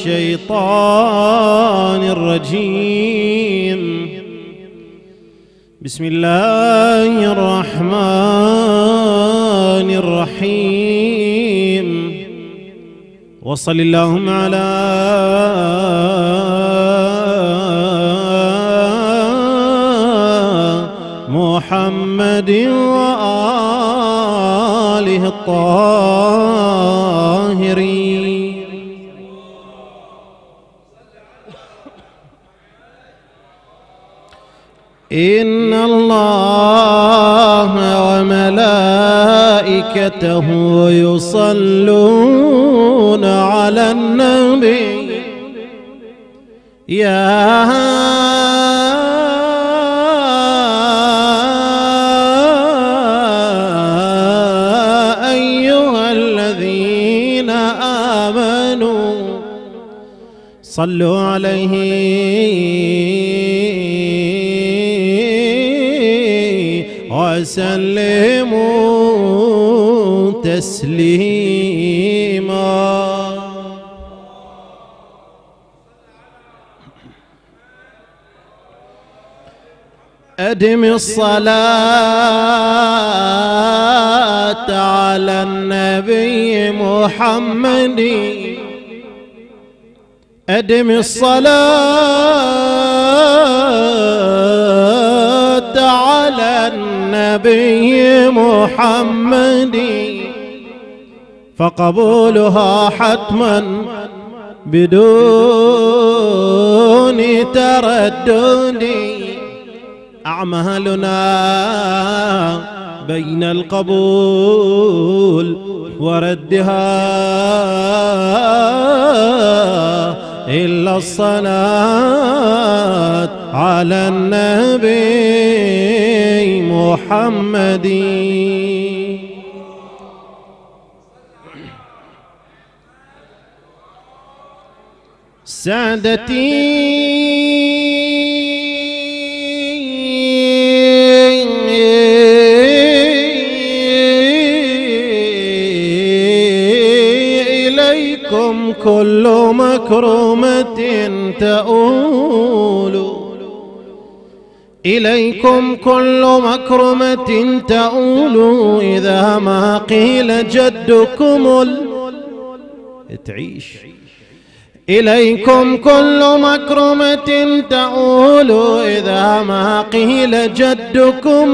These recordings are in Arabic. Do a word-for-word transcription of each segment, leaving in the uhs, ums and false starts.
الشيطان الرجيم. بسم الله الرحمن الرحيم. وصل اللهم على محمد وآله الطاهرين. إن الله وملائكته يصلون على النبي يا أيها الذين آمنوا صلوا عليه وسلموا تسليما. أدم الصلاة على النبي محمد. أدم الصلاة على النبي محمد فقبولها حتما بدون تردد. أعمالنا بين القبول وردها إلا الصلاة على النبي محمد. سادتي إليكم كل مكرمة تؤول إليكم كل مكرمة تؤول إذا ما قيل جدكم ال... تعيش. إليكم كل مكرمة تؤول إذا ما قيل جدكم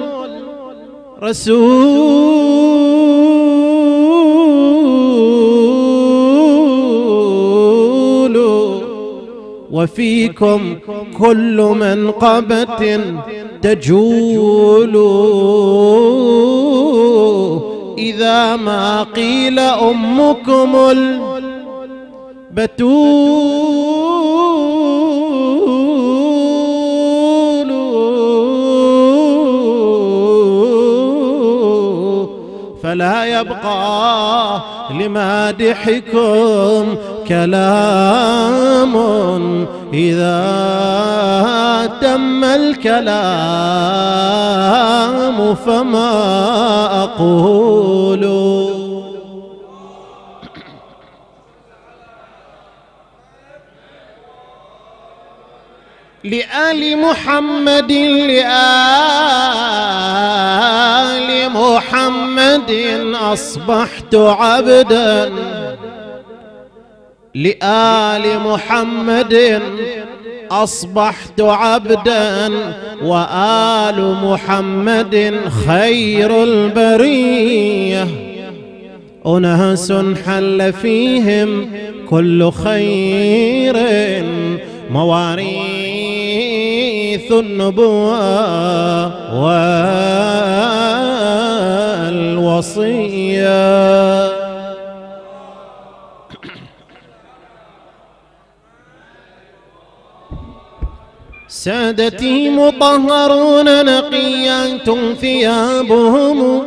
الرسول وفيكم كل منقبة تجول إذا ما قيل أمكم البتول فلا يبقى لمادحكم كلام إذا تم الكلام فما أقول. لآل محمد لآل محمد أصبحت عبدا. لآل محمد أصبحت عبدا وآل محمد خير البرية. أناس حل فيهم كل خير مواريث النبوة والوصية. سادتي مطهرون نقيات ثيابهم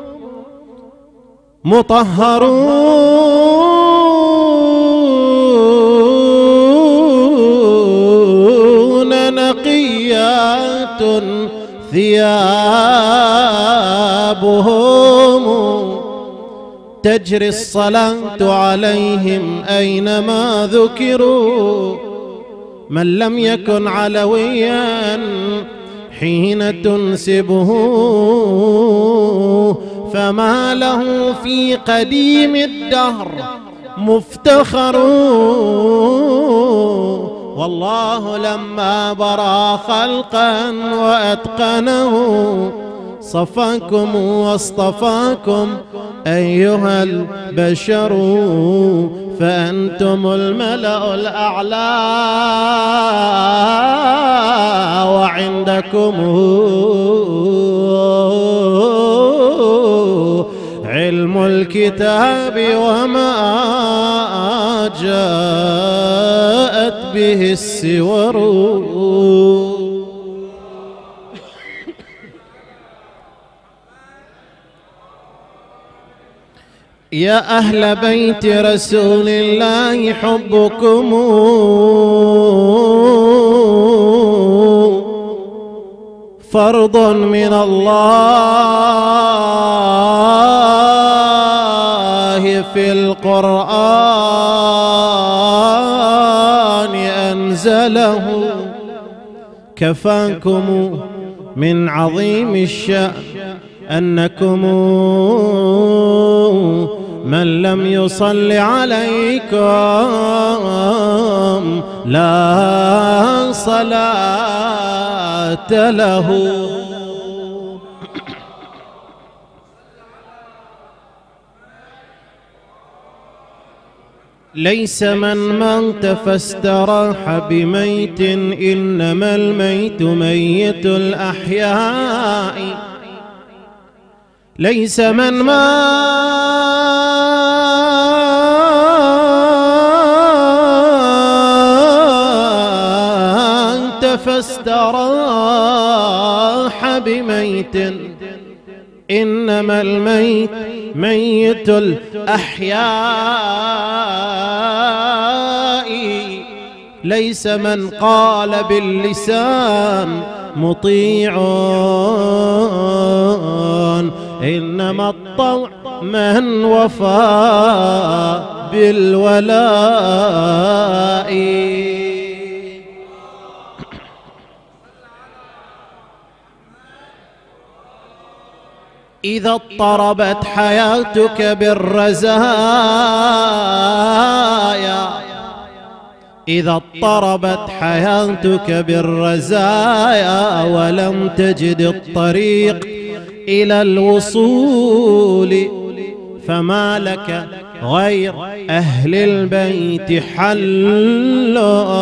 مطهرون نقيات ثيابهم تجري الصلاة عليهم أينما ذكروا. من لم يكن علويا حين تنسبه فما له في قديم الدهر مفتخر. والله لما برا خلقا وأتقنه صفاكم واصطفاكم أيها البشر، فأنتم الملأ الأعلى وعندكم علم الكتاب وما جاءت به السور. يا أهل بيت رسول الله حبكم فرض من الله في القرآن أنزله. كفاكم من عظيم الشأن أنكم من لم يصل عليكم لا صلاة له. ليس من مات فاستراح بميت، إنما الميت ميت الأحياء. ليس من مات فاستراح بميت، إنما الميت ميت الأحياء. ليس من قال باللسان مطيع، إنما الطوع من وفى بالولاء. إذا اضطربت حياتك بالرزايا، إذا اضطربت حياتك بالرزايا ولم تجد الطريق إلى الوصول، فما لك غير أهل البيت حل.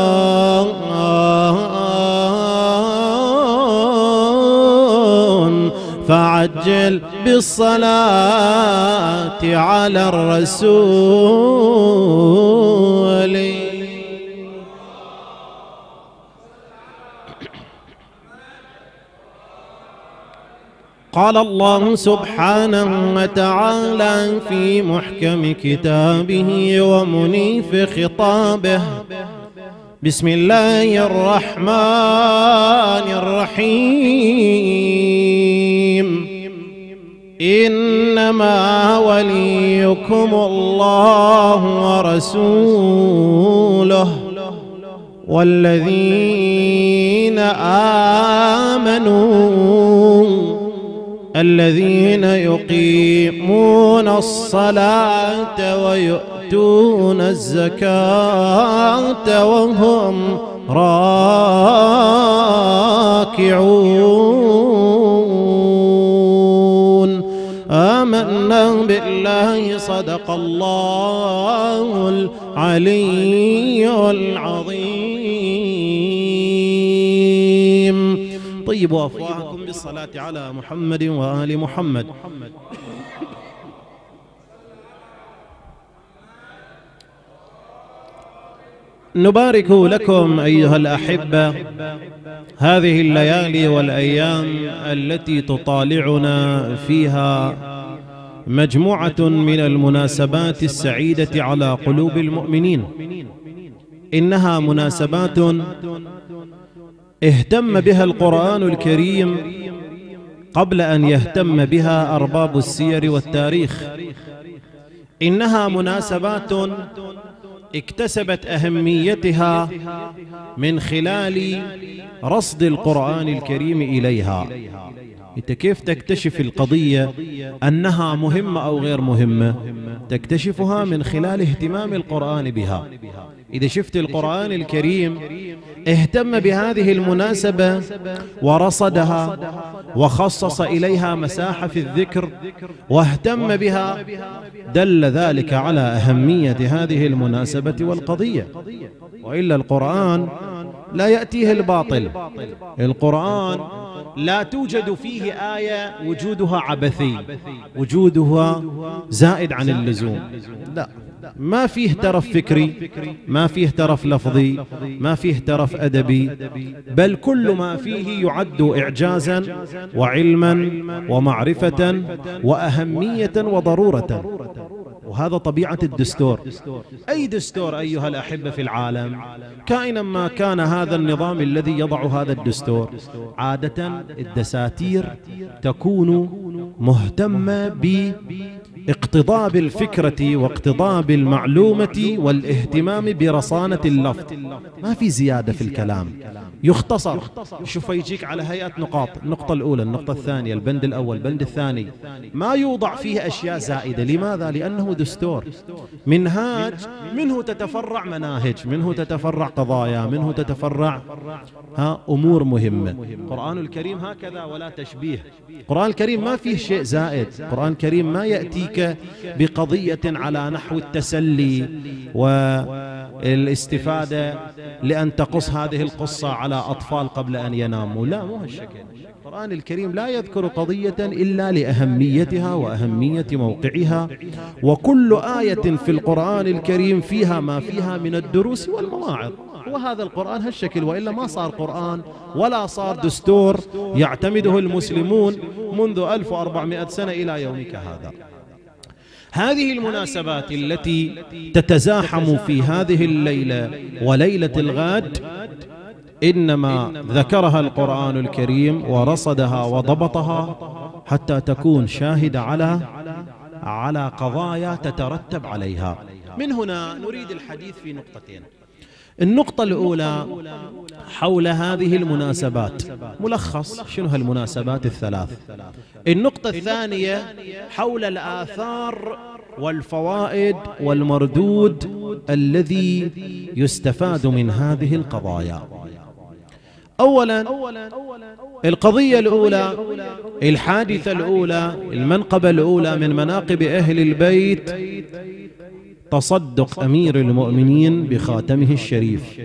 فعجل بالصلاة على الرسول. قال الله سبحانه وتعالى في محكم كتابه ومنيف خطابه: بسم الله الرحمن الرحيم. إنما وليكم الله ورسوله والذين آمنوا الذين يقيمون الصلاة ويؤتون الزكاة وهم راكعون. آمنا بالله. صدق الله العلي العظيم. طيبوا أفواهكم بالصلاة على محمد وآل محمد. نبارك لكم أيها الأحبة هذه الليالي والأيام التي تطالعنا فيها مجموعة من المناسبات السعيدة على قلوب المؤمنين. إنها مناسبات اهتم بها القرآن الكريم قبل أن يهتم بها أرباب السير والتاريخ. إنها مناسبات اكتسبت أهميتها من خلال رصد القرآن الكريم إليها. أنت كيف تكتشف القضية أنها مهمة أو غير مهمة؟ تكتشفها من خلال اهتمام القرآن بها. إذا شفت القرآن الكريم اهتم بهذه المناسبة ورصدها وخصص إليها مساحة في الذكر واهتم بها، دل ذلك على أهمية هذه المناسبة والقضية. وإلا القرآن لا يأتيه الباطل. القرآن لا توجد فيه آية وجودها عبثي، وجودها زائد عن اللزوم. لا، ما فيه ترف فكري، ما فيه ترف لفظي، ما فيه ترف أدبي، بل كل ما فيه يعد إعجازا وعلما ومعرفة وأهمية وضرورة. وهذا طبيعة الدستور. أي دستور أيها الأحبة في العالم، كائنا ما كان هذا النظام الذي يضع هذا الدستور، عادة الدساتير تكون مهتمة باقتضاب الفكرة واقتضاب المعلومة والاهتمام برصانة اللفظ. ما في زيادة في الكلام، يختصر. شوف يجيك على هيئة نقاط: النقطة الأولى، النقطة الثانية، البند الأول، البند الثاني، ما يوضع فيه أشياء زائدة. لماذا؟ لأنه دستور، منهاج، منه تتفرع مناهج، منه تتفرع قضايا، منه تتفرع ها أمور مهمة. القرآن الكريم هكذا ولا تشبيه. القرآن الكريم ما فيه شيء زائد. القرآن الكريم ما يأتيك بقضية على نحو التسلي والاستفادة لأن تقص هذه القصة على أطفال قبل أن يناموا. لا، مو هالشكل. القرآن الكريم لا يذكر قضية إلا لأهميتها وأهمية موقعها، وكل آية في القرآن الكريم فيها ما فيها من الدروس والمواعظ. وهذا القرآن هالشكل، وإلا ما صار قرآن ولا صار دستور يعتمده المسلمون منذ ألف وأربعمائة سنة إلى يومك هذا. هذه المناسبات التي تتزاحم في هذه الليلة وليلة الغد إنما ذكرها القرآن الكريم ورصدها وضبطها حتى تكون شاهدة على على قضايا تترتب عليها. من هنا نريد الحديث في نقطتين. النقطة الأولى حول هذه المناسبات، ملخص شنو هالمناسبات الثلاث. النقطة الثانية حول الآثار والفوائد والمردود الذي يستفاد من هذه القضايا. أولا القضية الأولى، الحادثة الأولى، المنقبة الأولى من مناقب أهل البيت، تصدق أمير المؤمنين بخاتمه الشريف.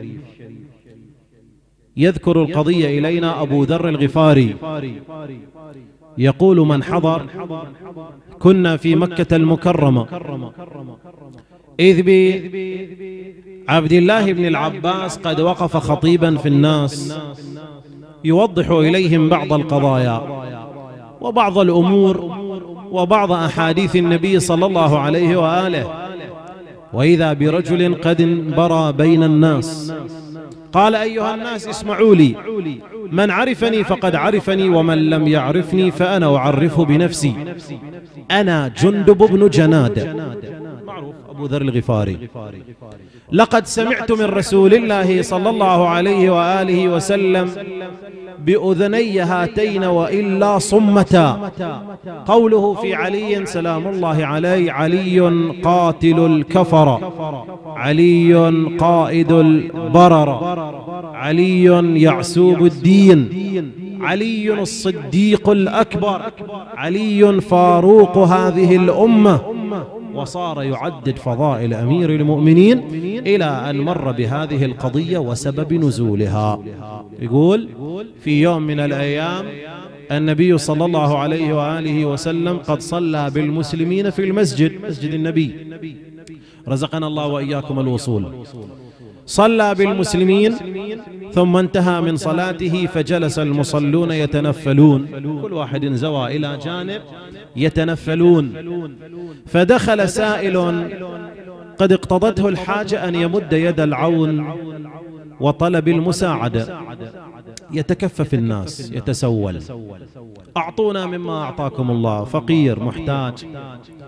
يذكر القضية إلينا أبو ذر الغفاري يقول: من حضر، كنا في مكة المكرمة إذ بعبد الله بن العباس قد وقف خطيبا في الناس يوضح إليهم بعض القضايا وبعض الأمور وبعض أحاديث النبي صلى الله عليه وآله، وإذا برجل قد انبرى بين الناس قال: أيها الناس اسمعوا لي، من عرفني فقد عرفني، ومن لم يعرفني فأنا أعرفه بنفسي، أنا جندب بن جنادة، معروف أبو ذر الغفاري. لقد سمعت من رسول الله صلى الله عليه وآله وسلم بأذني هاتين وإلا صمتا. قوله في علي سلام الله عليه: علي قاتل الكفر، علي قائد البرر، علي يعسوب الدين، علي الصديق الأكبر، علي فاروق هذه الأمة. وصار يعدد فضائل أمير المؤمنين إلى أن مر بهذه القضية وسبب نزولها. يقول: في يوم من الأيام النبي صلى الله عليه وآله وسلم قد صلى بالمسلمين في المسجد، مسجد النبي، رزقنا الله وإياكم الوصول. صلى بالمسلمين ثم انتهى من صلاته فجلس المصلون يتنفلون، كل واحد زوى إلى جانب يتنفلون. فدخل سائل قد اقتضته الحاجة أن يمد يد العون وطلب المساعدة، يتكفف الناس، يتسول: أعطونا مما أعطاكم الله، فقير محتاج.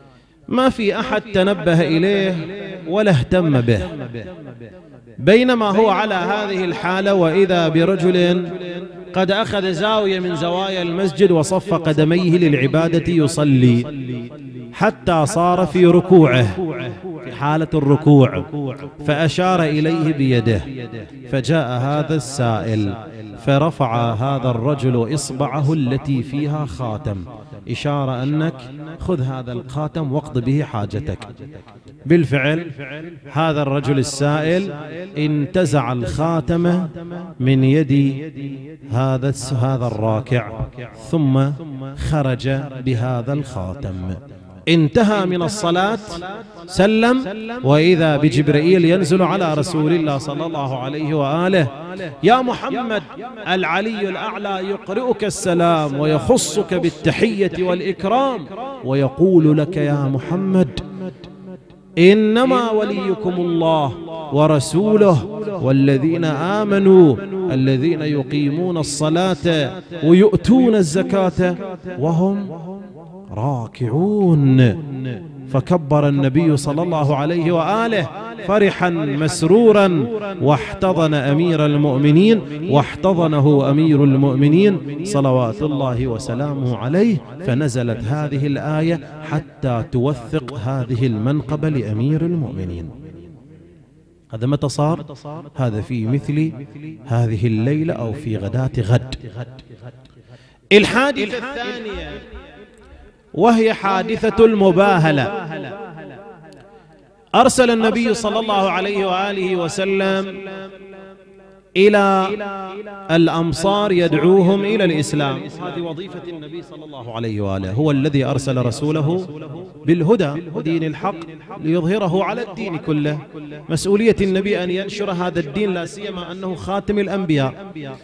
ما في أحد تنبه إليه ولا اهتم به، بينما هو على هذه الحالة وإذا برجل قد أخذ زاوية من زوايا المسجد وصف قدميه للعبادة يصلي حتى صار في ركوعه، في حالة الركوع، فأشار إليه بيده، فجاء هذا السائل فرفع هذا الرجل إصبعه التي فيها خاتم، إشارة أنك خذ هذا الخاتم واقض به حاجتك. بالفعل هذا الرجل السائل انتزع الخاتم من يد هذا هذا الراكع ثم خرج بهذا الخاتم. انتهى من الصلاة سلم، وإذا بجبرائيل ينزل على رسول الله صلى الله عليه وآله: يا محمد، العلي الأعلى يقرئك السلام ويخصك بالتحية والإكرام ويقول لك يا محمد: إنما وليكم الله ورسوله والذين آمنوا الذين يقيمون الصلاة ويؤتون الزكاة وهم راكعون. فكبر النبي صلى الله عليه وآله فرحا مسرورا، واحتضن أمير المؤمنين، واحتضنه أمير المؤمنين صلوات الله وسلامه عليه، فنزلت هذه الآية حتى توثق هذه المنقبة لأمير المؤمنين. هذا متى صار؟ هذا في مثل هذه الليلة أو في غداة غد. الحادثة الثانية وهي حادثة المباهلة. أرسل النبي صلى الله عليه وآله وسلم إلى الأمصار يدعوهم إلى الإسلام. هذه وظيفة النبي صلى الله عليه وآله، هو الذي أرسل رسوله بالهدى ودين الحق ليظهره على الدين كله. مسؤولية النبي أن ينشر هذا الدين، لا سيما أنه خاتم الأنبياء.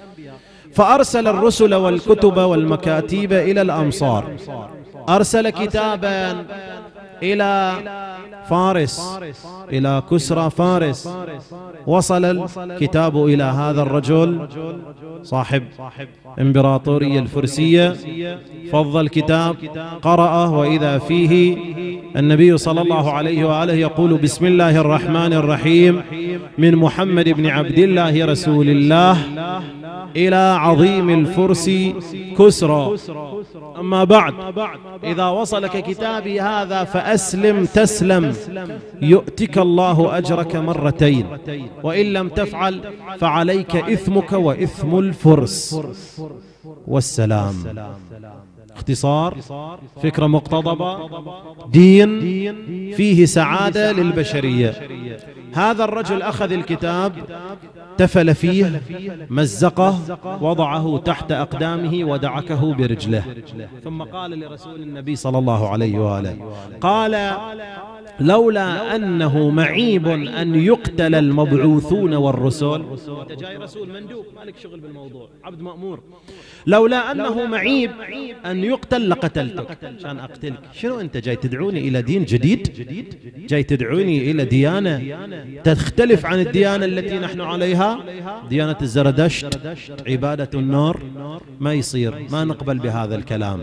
فأرسل الرسل والكتب والمكاتيب إلى الأمصار. أرسل كتابا إلى فارس، إلى كسرى فارس. وصل الكتاب إلى هذا الرجل صاحب إمبراطورية الفرسية، فضل الكتاب، قرأه، وإذا فيه النبي صلى الله عليه وآله يقول: بسم الله الرحمن الرحيم، من محمد بن عبد الله رسول الله إلى عظيم الفرس كسرى. أما بعد، إذا وصلك كتابي هذا فأسلم تسلم، يؤتك الله أجرك مرتين، وإن لم تفعل فعليك إثمك وإثم الفرس. والسلام. اختصار، فكرة مقتضبة، دين فيه سعادة للبشرية. هذا الرجل أخذ الكتاب، تفل فيه، مزقه، وضعه تحت أقدامه ودعكه برجله، ثم قال لرسول النبي صلى الله عليه وآله، قال: لولا أنه معيب أن يقتل المبعوثون والرسل. أنت جاي رسول مندوب، مالك شغل بالموضوع، عبد مأمور. لولا أنه معيب أن يقتل لقتلتك، عشان أقتلك. شنو أنت جاي تدعوني إلى دين جديد؟ جاي تدعوني إلى ديانة تختلف عن الديانة التي نحن عليها، ديانة الزردشت، عبادة النار؟ ما يصير، ما نقبل بهذا الكلام.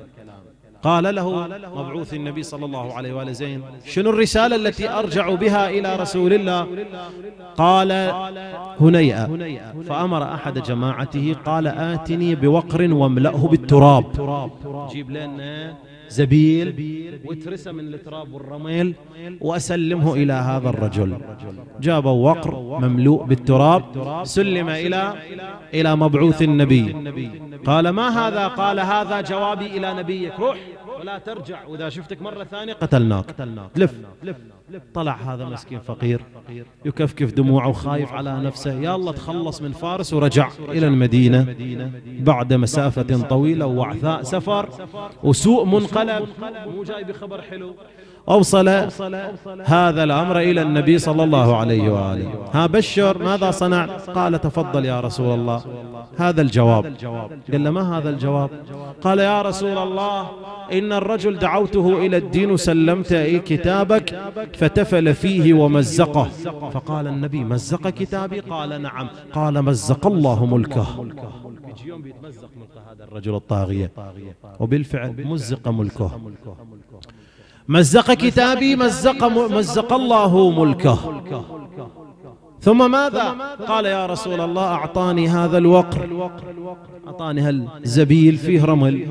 قال له مبعوث النبي صلى الله عليه وآله: زين، شنو الرسالة التي أرجع بها إلى رسول الله؟ قال: هنيئة. فأمر أحد جماعته قال: آتني بوقر واملأه بالتراب. جيب لنا زبيل وترسه من التراب والرمل وأسلمه إلى هذا الرجل. جابوا وقر مملوء بالتراب، سلم إلى إلى مبعوث النبي. قال: ما هذا؟ قال: هذا جوابي إلى نبيك، روح ولا ترجع، وإذا شفتك مرة ثانية قتلناك. لف. طلع هذا مسكين فقير يكفكف دموعه وخايف على نفسه، يا الله تخلص من فارس، ورجع إلى المدينة بعد مسافة طويلة ووعثاء سفر وسوء منقلب، مو جاي بخبر حلو. أوصل هذا الأمر إلى النبي صلى الله عليه وآله. ها بشر، ماذا صنع؟ قال: تفضل يا رسول الله، هذا الجواب. قال له: ما هذا الجواب؟ قال: يا رسول الله، إن الرجل دعوته إلى الدين وسلمت كتابك فتفل فيه ومزقه. فقال النبي: مزق كتابي؟ قال: نعم. قال: مزق الله ملكه. يوم بيتمزق ملك هذا الرجل الطاغية، وبالفعل مزق ملكه. مزق كتابي مزق, مزق الله ملكه. ثم ماذا قال؟ يا رسول الله أعطاني هذا الوقر، أعطاني هالزبيل فيه رمل.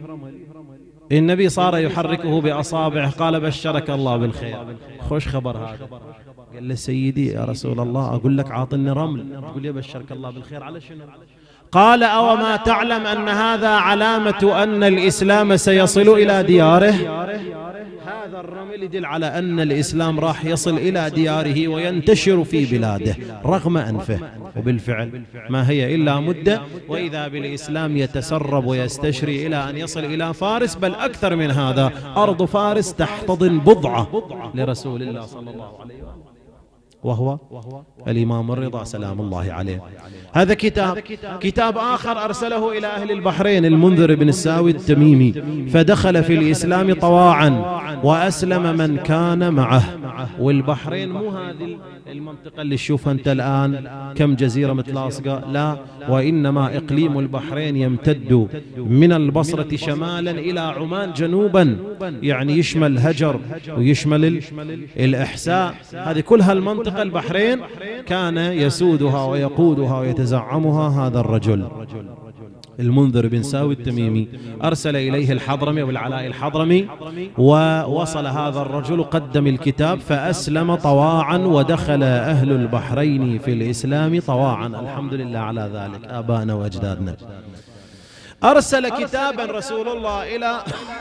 النبي صار يحركه بأصابعه، قال بشرك الله بالخير. خوش خبر هذا. قال له سيدي يا رسول الله أقول لك عاطني رمل، تقول لي بشرك الله بالخير على شنو؟ قال أو ما تعلم أن هذا علامة أن الإسلام سيصل إلى دياره؟ هذا الرمل يدل على أن الإسلام راح يصل إلى دياره وينتشر في بلاده رغم أنفه. وبالفعل ما هي إلا مدة وإذا بالإسلام يتسرب ويستشري إلى أن يصل إلى فارس، بل أكثر من هذا، أرض فارس تحتضن بضعة لرسول الله صلى الله عليه وسلم، وهو الإمام الرضا سلام الله عليه. هذا كتاب. كتاب آخر أرسله إلى أهل البحرين، المنذر بن الساوي التميمي، فدخل في الإسلام طواعا وأسلم من كان معه. والبحرين مو هذه المنطقة اللي تشوفها أنت الآن كم جزيرة متلاصقة، لا، وإنما إقليم البحرين يمتد من البصرة شمالا إلى عمان جنوبا، يعني يشمل هجر ويشمل الإحساء، هذه كلها المنطقة البحرين كان يسودها ويقودها ويتزعمها هذا الرجل المنذر بن ساوي التميمي. أرسل إليه الحضرمي والعلاء الحضرمي، ووصل هذا الرجل قدم الكتاب فأسلم طواعا، ودخل أهل البحرين في الإسلام طواعا، الحمد لله على ذلك، آباءنا وأجدادنا. أرسل كتابا رسول الله إلى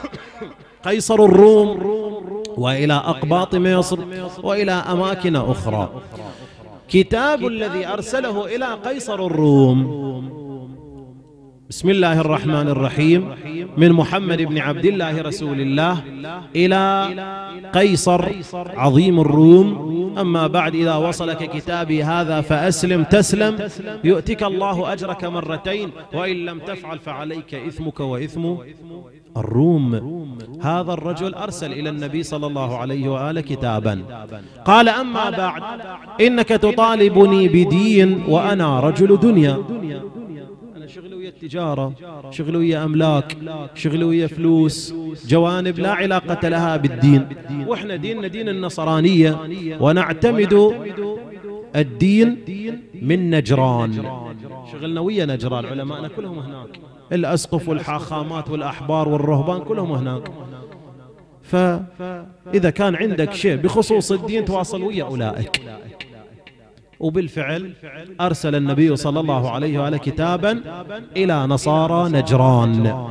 قيصر الروم وإلى أقباط مصر وإلى أماكن أخرى. كتاب الذي أرسله إلى قيصر الروم بسم الله الرحمن الرحيم، من محمد بن عبد الله رسول الله إلى قيصر عظيم الروم. أما بعد، إذا وصلك كتابي هذا فأسلم تسلم، يؤتك الله أجرك مرتين، وإن لم تفعل فعليك إثمك وإثم الروم. هذا الرجل أرسل إلى النبي صلى الله عليه وآله كتابا، قال أما بعد إنك تطالبني بدين وأنا رجل دنيا، شغلي ويا التجارة، شغلي ويا أملاك، شغلي ويا فلوس، جوانب لا علاقة لها بالدين، وإحنا ديننا دين النصرانية، ونعتمد الدين من نجران، شغلنا ويا نجران، علماءنا كلهم هناك، الأسقف والحاخامات والأحبار والرهبان كلهم هناك. فإذا كان عندك شيء بخصوص الدين تواصل ويا أولئك. وبالفعل أرسل النبي صلى الله عليه وآله كتابا إلى نصارى نجران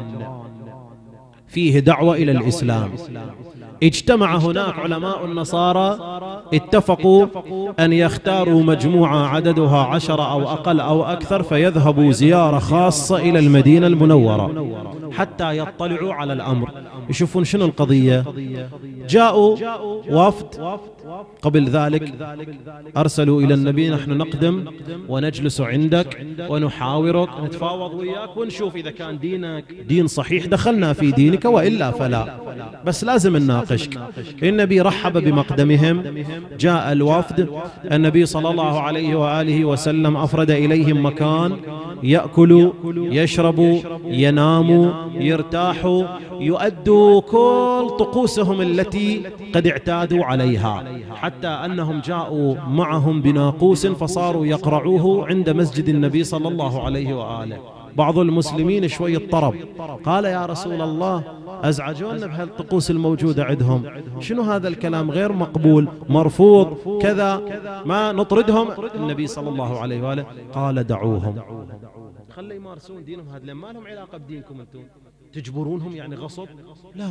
فيه دعوة إلى الإسلام. اجتمع هناك علماء النصارى، اتفقوا أن يختاروا مجموعة عددها عشرة أو أقل أو أكثر، فيذهبوا زيارة خاصة إلى المدينة المنورة حتى يطلعوا على الأمر، يشوفون شنو القضية. جاءوا وفد قبل ذلك، أرسلوا إلى النبي نحن نقدم ونجلس عندك ونحاورك، نتفاوض وياك ونشوف إذا كان دينك دين صحيح دخلنا في دينك، وإلا فلا، بس لازم نناقشك. النبي رحب بمقدمهم، جاء الوفد، النبي صلى الله عليه وآله وسلم أفرد إليهم مكان يأكلوا يشربوا يناموا يرتاحوا، يؤدوا كل طقوسهم التي قد اعتادوا عليها، حتى أنهم جاءوا معهم بناقوس فصاروا يقرعوه عند مسجد النبي صلى الله عليه وآله. بعض المسلمين شوي اضطرب، قال يا رسول الله أزعجونا بهالطقوس الموجودة عندهم، شنو هذا الكلام غير مقبول مرفوض كذا، ما نطردهم. النبي صلى الله عليه وآله قال دعوهم، خلي يمارسون دينهم، هذا ما لهم علاقة بدينكم أنتم، تجبرونهم يعني غصب؟ لا.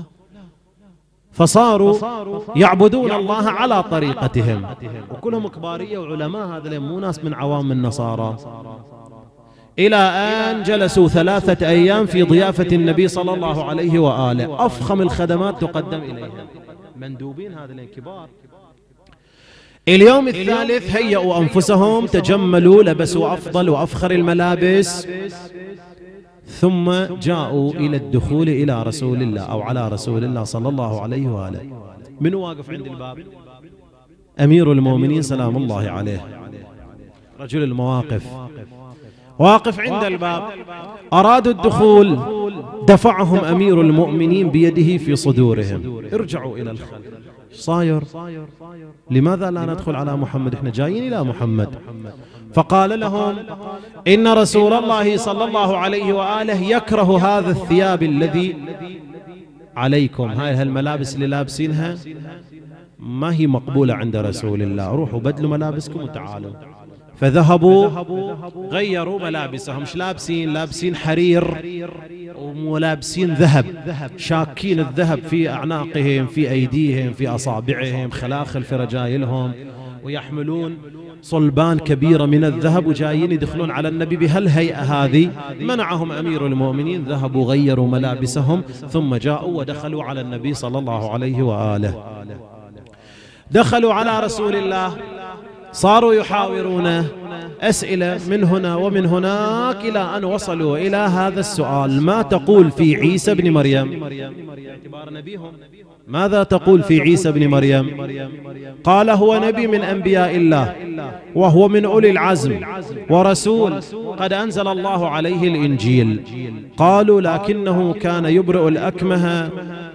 فصاروا يعبدون الله على طريقتهم، وكلهم كبارية وعلماء، هذا مو ناس من عوام النصارى. إلى أن جلسوا ثلاثة أيام في ضيافة النبي صلى الله عليه وآله، أفخم الخدمات تقدم إليهم، مندوبين هذا كبار. اليوم الثالث هيئوا أنفسهم، تجملوا، لبسوا أفضل وأفخر الملابس، ثم جاءوا إلى الدخول إلى رسول الله أو على رسول الله صلى الله عليه وآله. من واقف عند الباب؟ أمير المؤمنين سلام الله عليه، رجل المواقف، واقف عند الباب. أرادوا الدخول، دفعهم أمير المؤمنين بيده في صدورهم. ارجعوا إلى الخلف، صاير؟ لماذا لا ندخل على محمد؟ احنا جايين إلى محمد. فقال لهم إن رسول الله صلى الله عليه وآله يكره هذا الثياب الذي عليكم، هاي الملابس اللي لابسينها ما هي مقبولة عند رسول الله، روحوا بدلوا ملابسكم وتعالوا. فذهبوا غيروا ملابسهم، مش لابسين لابسين حرير وملابسين ذهب، شاكين الذهب في أعناقهم في أيديهم في أصابعهم خلاخل في رجايلهم، ويحملون صلبان كبيرة من الذهب وجايين يدخلون على النبي بهالهيئة هذه. منعهم أمير المؤمنين، ذهبوا غيروا ملابسهم ثم جاءوا ودخلوا على النبي صلى الله عليه وآله. دخلوا على رسول الله، صاروا يحاورونه أسئلة من هنا ومن هناك إلى أن وصلوا إلى هذا السؤال: ما تقول في عيسى بن مريم؟ باعتبار نبيهم، ماذا تقول في عيسى بن مريم؟ قال: هو نبي من أنبياء الله، وهو من أولي العزم، ورسول قد أنزل الله عليه الإنجيل. قالوا: لكنه كان يبرئ الأكمه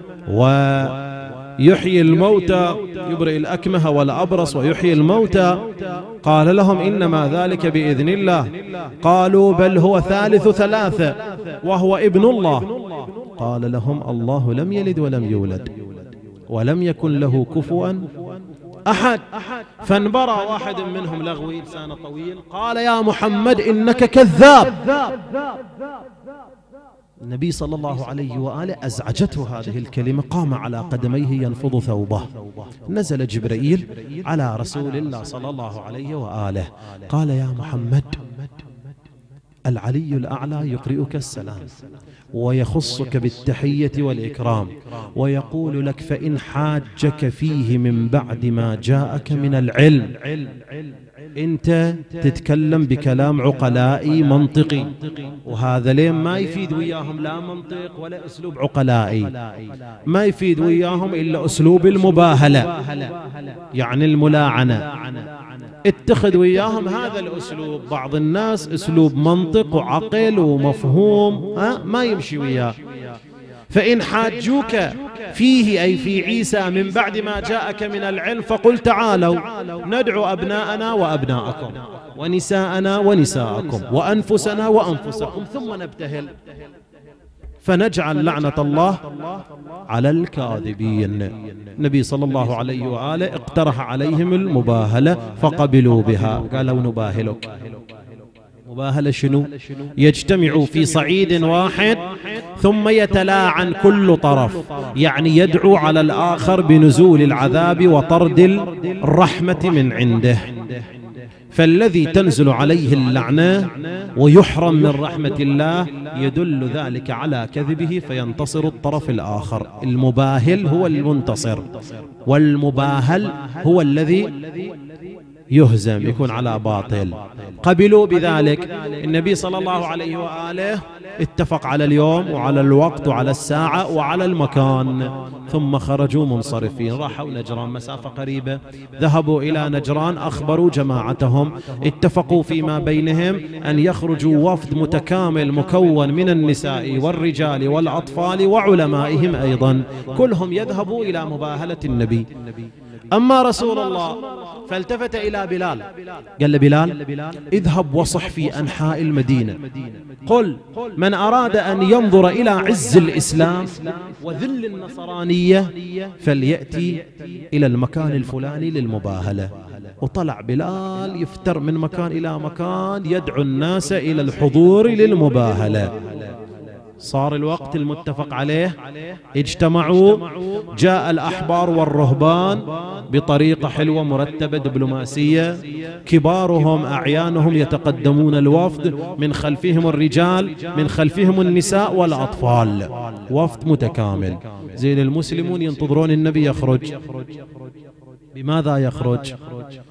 ويحيي الموتى، يبرئ الأكمه والأبرص ويحيي الموتى. قال لهم: إنما ذلك بإذن الله. قالوا: بل هو ثالث ثلاثة وهو ابن الله. قال لهم: الله لم يلد ولم يولد ولم يكن له كفوا أحد. فانبرى واحد منهم لغوي لسانه طويل قال: يا محمد إنك كذاب. النبي صلى الله عليه وآله أزعجته هذه الكلمة، قام على قدميه ينفض ثوبه. نزل جبريل على رسول الله صلى الله عليه وآله قال: يا محمد، العلي الأعلى يقرئك السلام ويخصك بالتحية والإكرام، ويقول لك: فإن حاجك فيه من بعد ما جاءك من العلم، أنت تتكلم بكلام عقلائي منطقي، وهذا لين ما يفيد وياهم لا منطق ولا أسلوب عقلائي، ما يفيد وياهم إلا أسلوب المباهلة، يعني الملاعنة. اتخذ وياهم هذا الأسلوب. بعض الناس أسلوب منطق وعقل ومفهوم ما يمشي وياه. فإن حاجوك فيه أي في عيسى من بعد ما جاءك من العلم فقل: تعالوا ندعو أبناءنا وأبناءكم ونساءنا ونساءكم وأنفسنا وأنفسكم ثم نبتهل، فنجعل لعنة الله على الكاذبين. النبي صلى الله عليه وآله اقترح عليهم المباهلة فقبلوا بها، قالوا: نباهلك. مباهلة شنو؟ يجتمع في صعيد واحد ثم يتلاعن كل طرف، يعني يدعو على الآخر بنزول العذاب وطرد الرحمة من عنده. فالذي تنزل عليه اللعنة ويحرم من رحمة الله يدل ذلك على كذبه فينتصر الطرف الآخر. المباهل هو المنتصر، والمباهل هو الذي يهزم، يكون على باطل. قبلوا بذلك. النبي صلى الله عليه وآله اتفق على اليوم وعلى الوقت وعلى الساعة وعلى المكان، ثم خرجوا منصرفين، راحوا نجران مسافة قريبة. ذهبوا إلى نجران، أخبروا جماعتهم، اتفقوا فيما بينهم أن يخرجوا وفد متكامل مكون من النساء والرجال والأطفال وعلمائهم أيضا، كلهم يذهبوا إلى مباهلة النبي. أما رسول الله فالتفت إلى بلال قال له: بلال، اذهب وصح في أنحاء المدينة، قل: من أراد أن ينظر إلى عز الإسلام وذل النصرانية فليأتي إلى المكان الفلاني للمباهلة. وطلع بلال يفتر من مكان إلى مكان يدعو الناس إلى الحضور للمباهلة. صار الوقت المتفق عليه، اجتمعوا، جاء الأحبار والرهبان بطريقة حلوة مرتبة دبلوماسية، كبارهم أعيانهم يتقدمون الوفد، من خلفهم الرجال، من خلفهم النساء والأطفال، وفد متكامل. زين المسلمون ينتظرون النبي يخرج. بماذا يخرج؟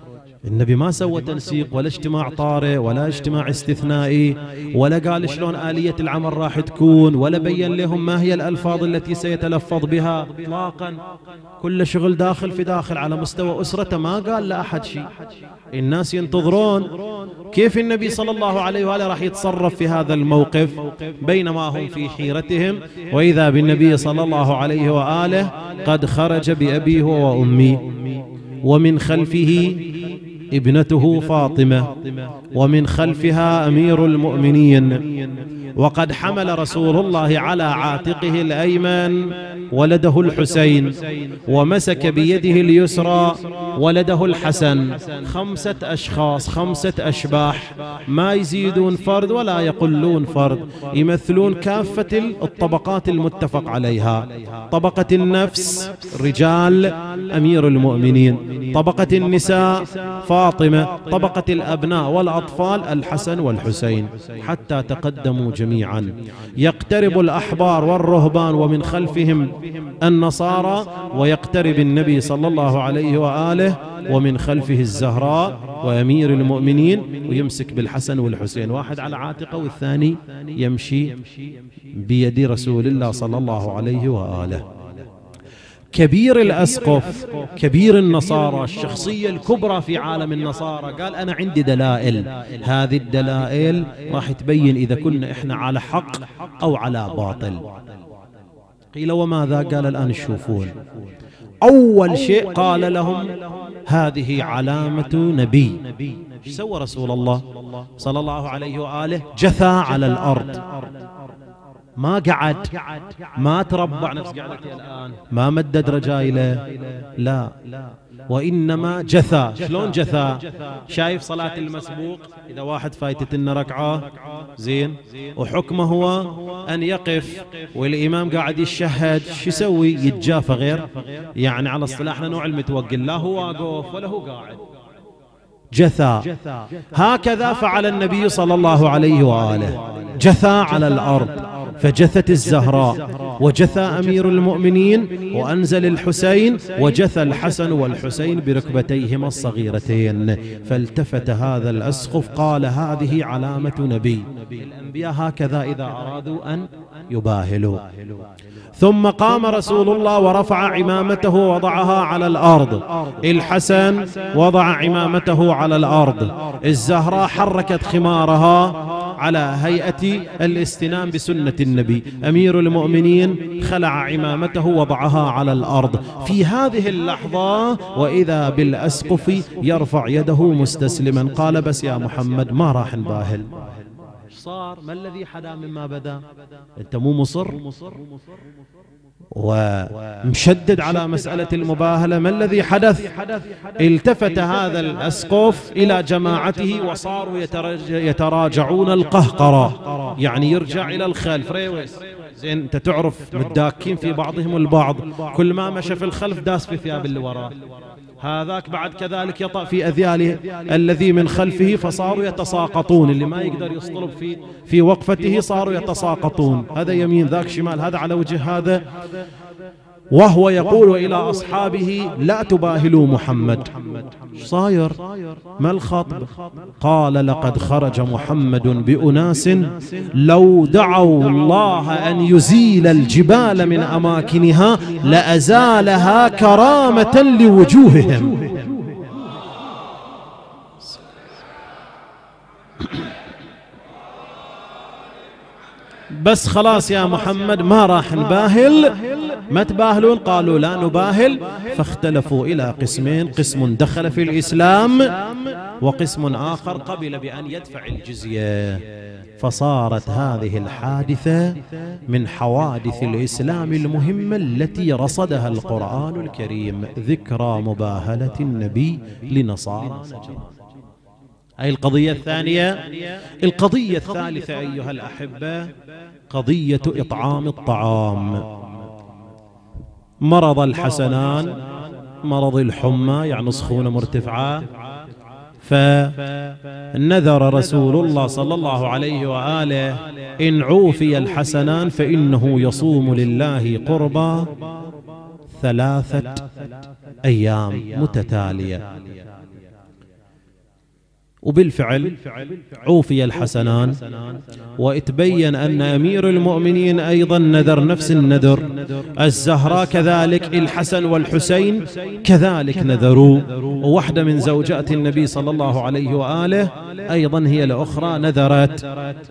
النبي ما سوى تنسيق ولا اجتماع طارئ ولا اجتماع استثنائي، ولا قال شلون آلية العمل راح تكون، ولا بين لهم ما هي الألفاظ التي سيتلفظ بها اطلاقا. كل شغل داخل في داخل على مستوى أسرته، ما قال لأحد شيء. الناس ينتظرون كيف النبي صلى الله عليه وآله راح يتصرف في هذا الموقف، بينما هم في حيرتهم، وإذا بالنبي صلى الله عليه وآله قد خرج بأبيه وأمي، ومن خلفه ابنته فاطمة، ومن خلفها أمير المؤمنين، وقد حمل رسول الله على عاتقه الأيمن ولده الحسين، ومسك بيده اليسرى ولده الحسن. خمسة أشخاص، خمسة أشباح، ما يزيدون فرد ولا يقلون فرد، يمثلون كافة الطبقات المتفق عليها. طبقة النفس رجال أمير المؤمنين، طبقة النساء فاطمة، طبقة الأبناء والأطفال الحسن والحسين، حتى تقدموا جميعا. يقترب الأحبار والرهبان ومن خلفهم النصارى، ويقترب النبي صلى الله عليه وآله ومن خلفه الزهراء وأمير المؤمنين، ويمسك بالحسن والحسين، واحد على عاتقه والثاني يمشي بيد رسول الله صلى الله عليه وآله. كبير الأسقف، كبير النصارى، الشخصية الكبرى في عالم النصارى، قال أنا عندي دلائل، هذه الدلائل راح تبين إذا كنا إحنا على حق أو على باطل. قيل وماذا؟ قال الآن تشوفون. أول شيء قال لهم هذه علامة نبي. ايش سوى رسول الله صلى الله عليه وآله؟ جثى على الأرض، ما قعد، ما تربع نفس قعدتي الآن، ما مدد رجايله، لا، وإنما جثى. شلون جثى؟ شايف صلاة المسبوق إذا واحد فايتت لنا ركعة زين، وحكمه هو أن يقف والإمام قاعد يشهد، شو يسوي؟ يتجافى، غير يعني على اصطلاحنا نوع المتوكل، لا هو واقف ولا هو قاعد، جثى. هكذا فعل النبي صلى الله عليه وآله، جثى على الأرض، فجثت الزهراء، وجثى أمير المؤمنين، وأنزل الحسين، وجثى الحسن والحسين بركبتيهما الصغيرتين. فالتفت هذا الأسقف قال هذه علامة نبي. الأنبياء هكذا إذا أرادوا أن يباهلوا. ثم قام رسول الله ورفع عمامته ووضعها على الأرض، الحسن وضع عمامته على الأرض، الزهراء حركت خمارها على هيئة الاستنام بسنة النبي، أمير المؤمنين خلع عمامته وضعها على الأرض. في هذه اللحظة وإذا بالأسقف يرفع يده مستسلما، قال بس يا محمد ما راح نباهل. صار ما الذي حدا مما بدا؟ أنت مو مصر ومشدد على مسألة المباهلة، ما الذي حدث؟ التفت هذا الأسقف إلى جماعته وصاروا يتراجعون القهقرة، يعني يرجع إلى الخلف ريوس. زين انت تعرف متداكين في بعضهم البعض، كل ما مشى في الخلف داس في ثياب اللي وراه، هذاك بعد كذلك يطأ في أذياله الذي من خلفه، فصاروا يتساقطون، اللي ما يقدر يصطلب في في وقفته صاروا يتساقطون، هذا يمين ذاك شمال، هذا على وجه هذا، وهو يقول إلى أصحابه لا تباهلوا محمد. صاير ما الخطب؟ قال لقد خرج محمد بأناس لو دعوا الله أن يزيل الجبال من أماكنها لأزالها كرامة لوجوههم. بس خلاص يا محمد ما راح نباهل، ما تباهلون؟ قالوا لا نباهل، فاختلفوا إلى قسمين، قسم دخل في الإسلام وقسم آخر قبل بأن يدفع الجزية. فصارت هذه الحادثة من حوادث الإسلام المهمة التي رصدها القرآن الكريم، ذكرى مباهلة النبي لنصارى نجران. أي القضية الثانية. القضية الثالثة أيها الأحبة قضية إطعام الطعام. مرض الحسنان، مرض الحمى يعني سخونة مرتفعة، فنذر رسول الله صلى الله عليه وآله إن عوفي الحسنان فإنه يصوم لله قربا ثلاثة أيام متتالية. وبالفعل عوفي الحسنان، واتبين أن أمير المؤمنين أيضا نذر نفس النذر، الزهراء كذلك، الحسن والحسين كذلك نذروا، وواحدة من زوجات النبي صلى الله عليه وآله أيضا هي الأخرى نذرت.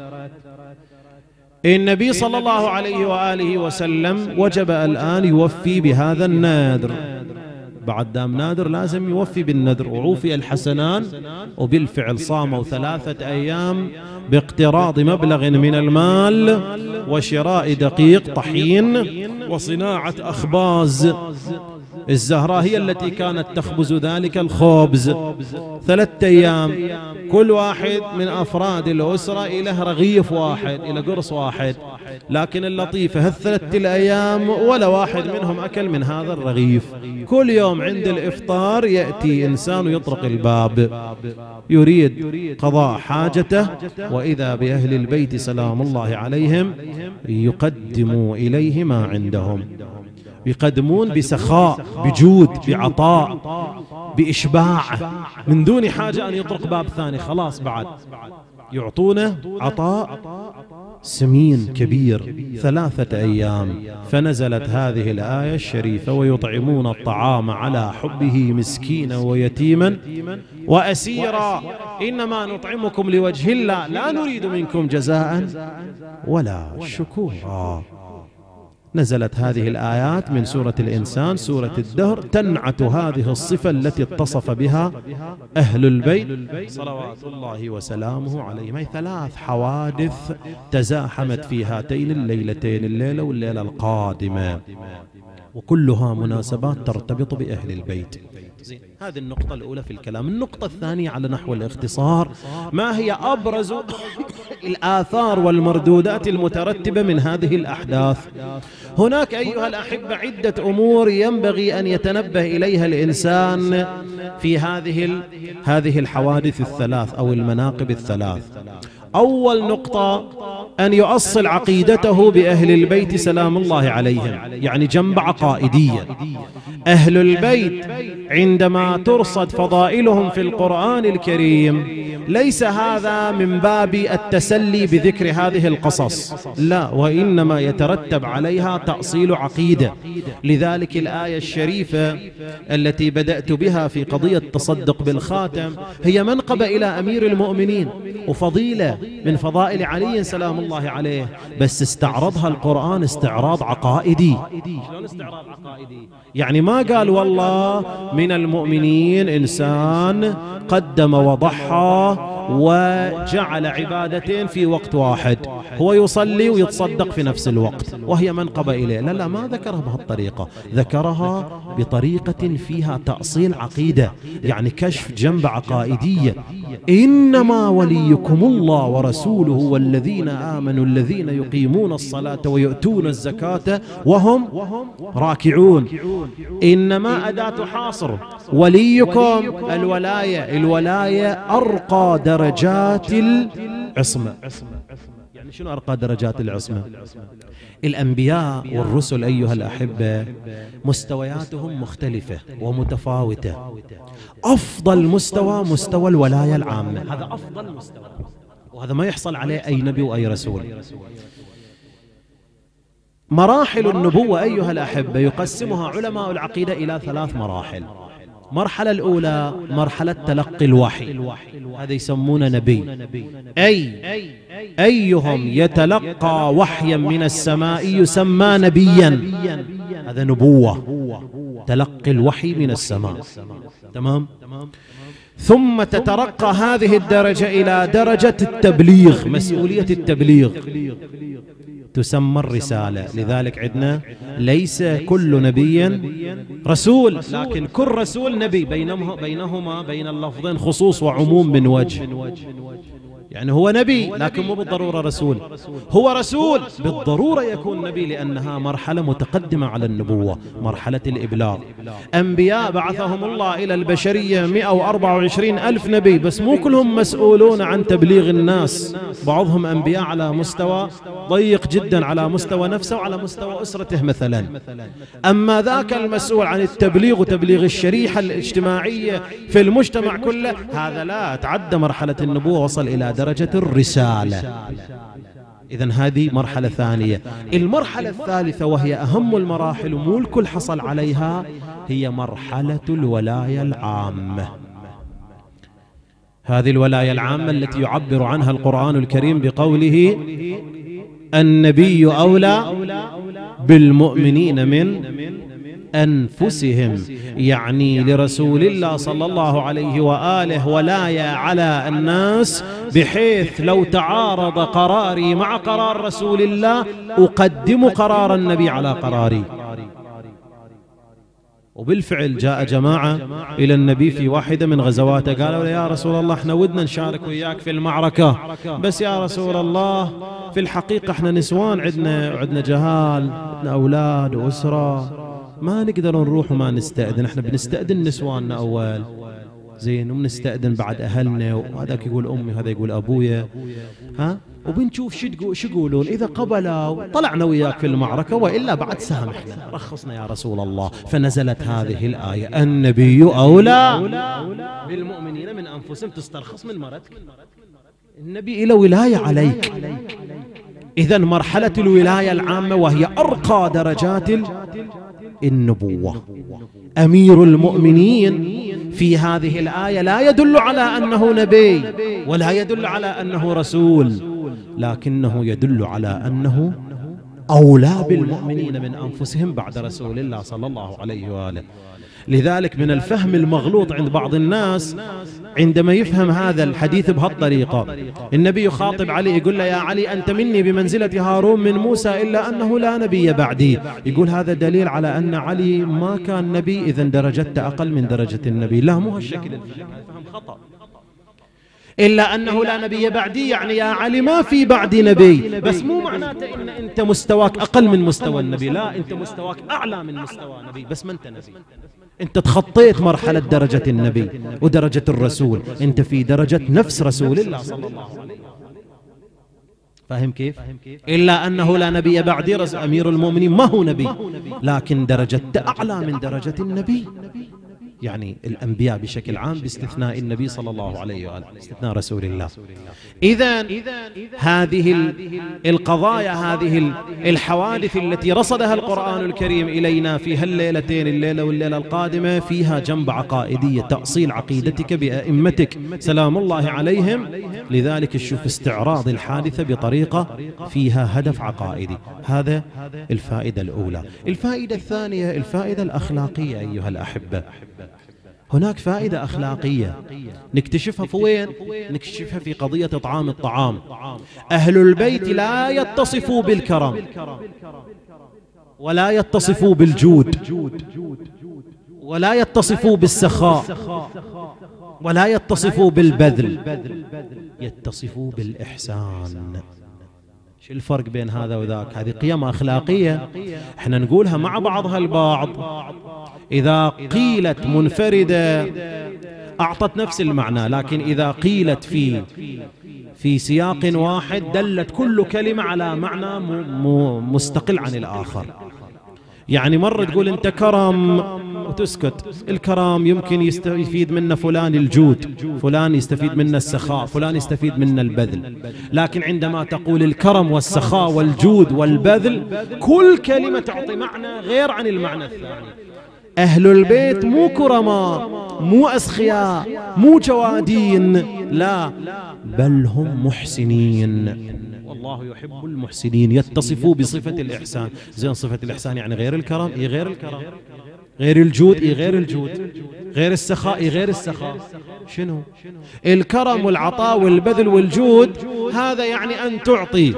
النبي صلى الله عليه وآله وسلم وجب الآن يوفي بهذا النذر، بعد دام نادر لازم يوفي بالنذر. وعوفي الحسنان، وبالفعل صاموا ثلاثة أيام باقتراض مبلغ من المال وشراء دقيق طحين وصناعة أخباز. الزهراء هي التي كانت تخبز ذلك الخبز. ثلاثة أيام كل واحد من أفراد الأسرة إله رغيف واحد، إلى قرص واحد، لكن اللطيفة هالثلاثة الأيام ولا واحد منهم أكل من هذا الرغيف. كل يوم عند الإفطار يأتي إنسان يطرق الباب يريد قضاء حاجته، وإذا بأهل البيت سلام الله عليهم يقدموا إليه ما عندهم، يقدمون بسخاء، بجود، بعطاء، بإشباع، من دون حاجة أن يطرق باب ثاني. خلاص بعد يعطونه عطاء سمين كبير ثلاثة أيام. فنزلت هذه الآية الشريفة: ويطعمون الطعام على حبه مسكينا ويتيما وأسيرا إنما نطعمكم لوجه الله لا نريد منكم جزاء ولا شكورا. نزلت هذه الآيات من سورة الإنسان، سورة الدهر، تنعت هذه الصفة التي اتصف بها أهل البيت صلوات الله وسلامه عليهم. هي ثلاث حوادث تزاحمت في هاتين الليلتين، الليلة والليلة القادمة، وكلها مناسبات ترتبط بأهل البيت. هذه النقطة الأولى في الكلام. النقطة الثانية على نحو الاختصار: ما هي أبرز الآثار والمردودات المترتبة من هذه الأحداث؟ هناك أيها الأحبة عدة أمور ينبغي أن يتنبه إليها الإنسان في هذه هذه الحوادث الثلاث أو المناقب الثلاث. أول نقطة أن يؤصل عقيدته بأهل البيت سلام الله عليهم، يعني جنب عقائدية. أهل البيت عندما ترصد فضائلهم في القرآن الكريم ليس هذا من باب التسلي بذكر هذه القصص، لا، وإنما يترتب عليها تأصيل عقيدة. لذلك الآية الشريفة التي بدأت بها في قضية تصدق بالخاتم هي منقبة إلى أمير المؤمنين وفضيلة من فضائل علي سلام الله عليه، بس استعرضها القرآن استعراض عقائدي. شلون استعراض عقائدي؟ يعني ما قال والله من المؤمنين إنسان قدم وضحى وجعل عبادتين في وقت واحد، هو يصلي ويتصدق في نفس الوقت وهي منقبة إليه. لا لا، ما ذكرها بهالطريقة، ذكرها بطريقة فيها تأصيل عقيدة، يعني كشف جنب عقائدية. إنما وليكم الله ورسوله والذين آمنوا الذين يقيمون الصلاة ويؤتون الزكاة وهم راكعون. إنما أداة حاصر. وليكم الولاية، الولاية أرقى درجات العصمة. يعني شنو أرقى درجات العصمة؟ الأنبياء والرسل أيها الأحبة مستوياتهم مختلفة ومتفاوتة. أفضل مستوى مستوى الولاية العامة، هذا أفضل مستوى، وهذا ما يحصل عليه أي نبي وأي رسول. مراحل النبوة أيها الأحبة يقسمها علماء العقيدة إلى ثلاث مراحل. المرحلة الأولى مرحلة تلقي الوحي، هذا يسمونه نبي، أي أيهم يتلقى وحيا من السماء يسمى نبيا، هذا نبوة، تلقي الوحي من السماء. تمام؟ ثم تترقى هذه الدرجة إلى درجة التبليغ، مسؤولية التبليغ، تسمى الرسالة. لذلك عندنا ليس كل نبي رسول، لكن كل رسول نبي، بينهما بين اللفظين خصوص وعموم من وجه. يعني هو نبي لكن مو بالضرورة رسول. هو رسول بالضرورة يكون نبي، لأنها مرحلة متقدمة على النبوة، مرحلة الإبلاغ. أنبياء بعثهم الله إلى البشرية مئة وأربعة وعشرين ألف نبي، بس مو كلهم مسؤولون عن تبليغ الناس. بعضهم أنبياء على مستوى ضيق جدا، على مستوى نفسه وعلى مستوى أسرته مثلا. أما ذاك المسؤول عن التبليغ وتبليغ الشريحة الاجتماعية في المجتمع كله، هذا لا تعدى مرحلة النبوة، وصل إلى درجة الرسالة. إذن هذه مرحلة ثانية. المرحلة الثالثة وهي أهم المراحل ومو الكل حصل عليها، هي مرحلة الولاية العامة. هذه الولاية العامة التي يعبر عنها القرآن الكريم بقوله النبي أولى بالمؤمنين من أنفسهم، يعني لرسول الله صلى الله عليه وآله ولاية على الناس، بحيث لو تعارض قراري مع قرار رسول الله أقدم قرار النبي على قراري. وبالفعل جاء جماعة إلى النبي في واحدة من غزواته، قالوا له يا رسول الله احنا ودنا نشارك وياك في المعركة، بس يا رسول الله في الحقيقة احنا نسوان، عندنا عندنا جهال، عندنا أولاد وأسرة، ما نقدر نروح وما نستأذن، احنا بنستأذن نسواننا أول زين، وبنستأذن بعد أهلنا، وهذاك يقول أمي وهذا يقول أبويا، ها، وبنشوف شو شو يقولون، إذا قبلوا طلعنا وياك في المعركة، وإلا بعد سامحنا رخصنا يا رسول الله. فنزلت هذه الآية النبي أولى بالمؤمنين من أنفسهم، تسترخص من مرتك، النبي له ولاية عليك. إذن مرحلة الولاية العامة وهي أرقى درجات النبوة. أمير المؤمنين في هذه الآية لا يدل على أنه نبي ولا يدل على أنه رسول، لكنه يدل على أنه أولى بالمؤمنين من أنفسهم بعد رسول الله صلى الله عليه وآله. لذلك من الفهم المغلوط عند بعض الناس عندما يفهم هذا الحديث بهالطريقة، النبي يخاطب علي يقول له يا علي أنت مني بمنزلة هارون من موسى إلا أنه لا نبي بعدي، يقول هذا دليل على أن علي ما كان نبي، إذن درجته أقل من درجة النبي. لا، مو هالشكل، الفهم خطأ. إلا أنه لا نبي بعدي يعني يا علي ما في بعدي نبي، بس مو معناته إن أنت مستواك أقل من مستوى النبي، لا، أنت مستواك أعلى من مستوى النبي، بس ما أنت نبي، أنت تخطيت مرحلة درجة النبي ودرجة الرسول، أنت في درجة نفس رسول الله صلى الله عليه وسلم. فاهم كيف؟ إلا أنه لا نبي بعدي، أمير المؤمنين ما هو نبي، لكن درجته أعلى من درجة النبي، يعني الأنبياء بشكل عام باستثناء النبي صلى الله عليه وآله، باستثناء رسول الله. إذن هذه القضايا، هذه الحوادث التي رصدها القرآن الكريم إلينا في هالليلتين، الليلة والليلة القادمة، فيها جنب عقائدية، تأصيل عقيدتك بأئمتك سلام الله عليهم. لذلك تشوف استعراض الحادثة بطريقة فيها هدف عقائدي. هذا الفائدة الأولى. الفائدة الثانية الفائدة الأخلاقية أيها الأحبة. هناك فائدة أخلاقية نكتشفها في وين؟ نكتشفها في قضية إطعام الطعام. أهل البيت لا يتصفوا بالكرم ولا يتصفوا بالجود ولا يتصفوا بالسخاء ولا يتصفوا بالبذل، يتصفوا بالإحسان. شو الفرق بين هذا وذاك؟ هذه قيم أخلاقية احنا نقولها مع بعضها البعض، إذا قيلت منفردة أعطت نفس المعنى، لكن إذا قيلت في في سياق واحد دلت كل كلمة على معنى مستقل عن الآخر. يعني مرة تقول أنت كرم وتسكت، الكرم يمكن يستفيد منه فلان الجود، فلان يستفيد منه السخاء، فلان يستفيد منه البذل. لكن عندما تقول الكرم والسخاء والجود والبذل، كل كلمة تعطي معنى غير عن المعنى الثاني. أهل البيت مو كرماء، مو أسخياء، مو جوادين، لا، بل هم محسنين، والله يحب المحسنين. يتصفوا بصفة الإحسان. زين، صفة الإحسان يعني غير الكرم، إيه غير الكرم، غير الجود، إيه غير الجود، غير السخاء، إيه غير السخاء. شنو الكرم والعطاء والبذل والجود؟ هذا يعني أن تعطي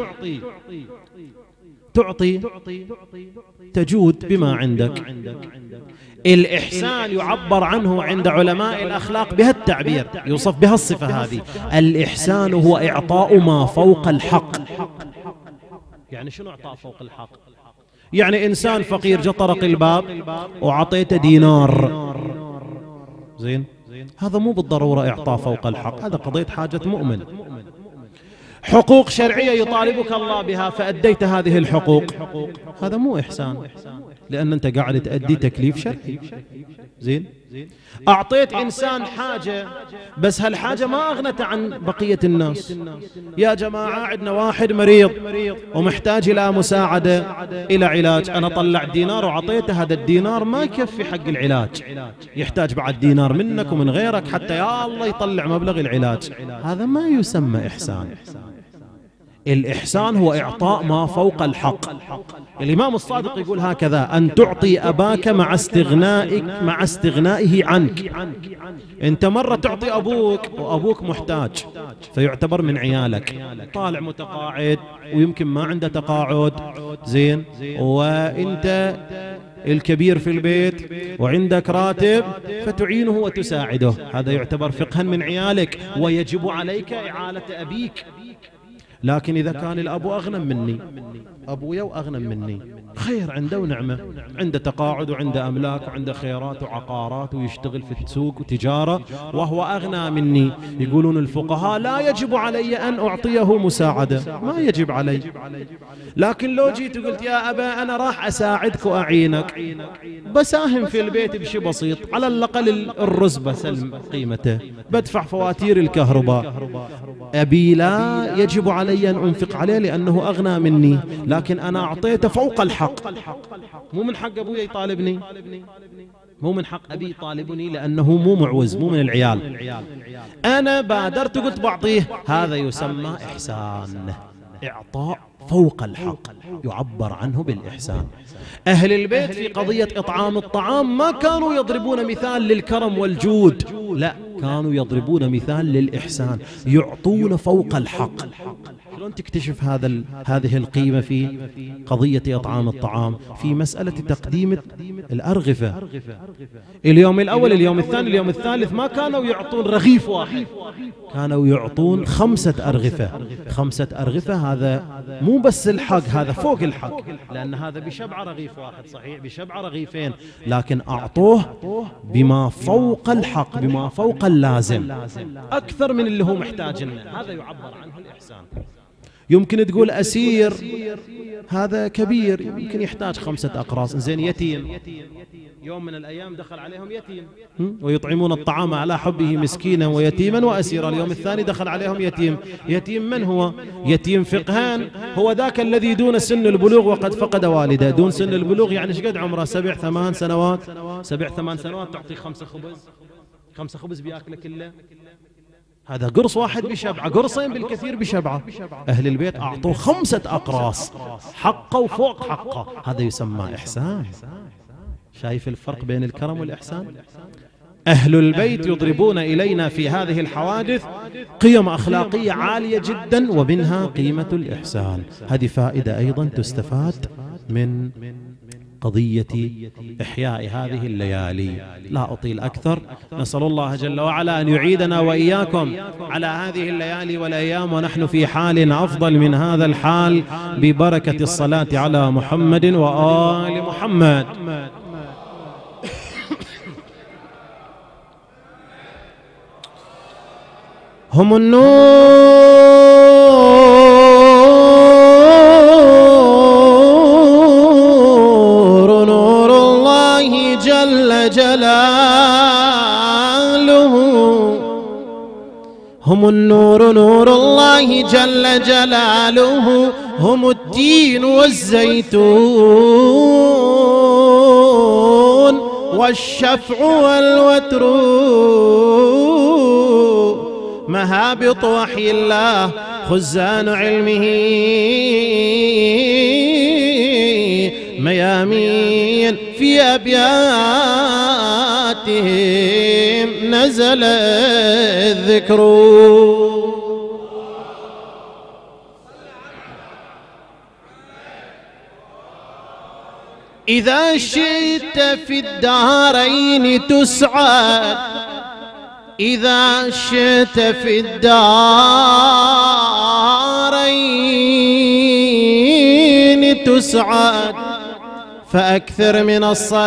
تعطي تجود بما عندك. الإحسان يعبر عنه عند علماء الأخلاق بهالتعبير، يوصف بهالصفة هذه: الإحسان هو إعطاء ما فوق الحق. يعني شنو إعطاء فوق الحق؟ يعني إنسان فقير جاء طرق الباب وعطيته دينار، زين، هذا مو بالضرورة إعطاء فوق الحق، هذا قضية حاجة مؤمن. حقوق شرعية يطالبك الله بها فأديت هذه الحقوق، هذا مو إحسان، لأن أنت قاعد تأدي تكليف شرعي. زين، أعطيت إنسان حاجة بس هالحاجة ما أغنت عن بقية الناس. يا جماعة عندنا واحد مريض ومحتاج إلى مساعدة إلى علاج، أنا طلع دينار وعطيته، هذا الدينار ما يكفي حق العلاج، يحتاج بعد دينار منك ومن غيرك حتى يا الله يطلع مبلغ العلاج. هذا ما يسمى إحسان. الإحسان هو إعطاء ما فوق الحق. الإمام الصادق يقول هكذا: أن تعطي أباك مع استغنائك مع استغنائه عنك. أنت مرة تعطي أبوك وأبوك محتاج فيعتبر من عيالك، طالع متقاعد ويمكن ما عنده تقاعد، زين، وأنت الكبير في البيت وعندك راتب فتعينه وتساعده، هذا يعتبر فقها من عيالك ويجب عليك إعالة أبيك. لكن إذا كان الأب أغنى مني، أبويا وأغنى مني، خير، عنده ونعمة، عنده تقاعد وعنده أملاك وعنده خيرات وعقارات ويشتغل في السوق وتجارة وهو أغنى مني، يقولون الفقهاء لا يجب علي أن أعطيه مساعدة، ما يجب علي. لكن لو جيت وقلت يا أبا أنا راح أساعدك وأعينك، بساهم في البيت بشي بسيط، على الأقل الرز بسلم قيمته، بدفع فواتير الكهرباء، أبي لا يجب علي أن أنفق عليه لأنه أغنى مني، لكن أنا أعطيته فوق الحق. مو من حق أبوي يطالبني، مو من حق أبي يطالبني لأنه مو معوز، مو من العيال، أنا بادرت قلت بعطيه، هذا يسمى إحسان، إعطاء فوق الحق، يعبر عنه بالإحسان. أهل البيت في قضية إطعام الطعام ما كانوا يضربون مثال للكرم والجود، لا، كانوا يضربون مثال للإحسان، يعطون فوق الحق. شلون تكتشف هذا هذه القيمة في قضية إطعام الطعام؟ في مسألة تقديم الأرغفة. اليوم الأول، اليوم الثاني، اليوم الثالث ما كانوا يعطون رغيف واحد، كانوا يعطون خمسة أرغفة. خمسة أرغفة هذا مو بس الحق، هذا فوق الحق، لأن هذا بشبع رغيف واحد، صحيح بشبع رغيفين، لكن أعطوه بما فوق الحق، بما فوق اللازم، أكثر من اللي هو محتاج لنا. هذا يعبر عنه الإحسان. يمكن تقول أسير هذا كبير يمكن يحتاج خمسة أقراص، زين، يتيم يوم من الأيام دخل عليهم يتيم ويطعمون الطعام على حبه مسكينا ويتيما وأسيرا، اليوم الثاني دخل عليهم يتيم. يتيم من هو؟ يتيم فقهان، هو ذاك الذي دون سن البلوغ وقد فقد والده. دون سن البلوغ يعني ايش قد عمره؟ سبع ثمان سنوات، سبع ثمان سنوات تعطيه خمسة خبز، خمسة خبز بياكله كله، هذا قرص واحد بشبعة، قرصين بالكثير بشبعة. أهل البيت أعطوه خمسة أقراص، حقه وفوق حقه، هذا يسمى إحسان. شايف الفرق بين الكرم والإحسان؟ أهل البيت يضربون إلينا في هذه الحوادث قيم أخلاقية عالية جدا، ومنها قيمة الإحسان. هذه فائدة أيضا تستفاد من قضية إحياء هذه الليالي. لا أطيل أكثر، نسأل الله جل وعلا أن يعيدنا وإياكم على هذه الليالي والأيام ونحن في حال أفضل من هذا الحال، ببركة الصلاة على محمد وآل محمد. هم النور، نور الله جل جلاله، هم النور، نور الله جل جلاله، هم التين والزيتون والشفع والوتر، مهابط وحي الله، خزان علمه، ميامين في أبياتهم نزل الذكر. إذا شئت في الدارين تسعد، إذا شئت في الدارين تسعد فأكثر من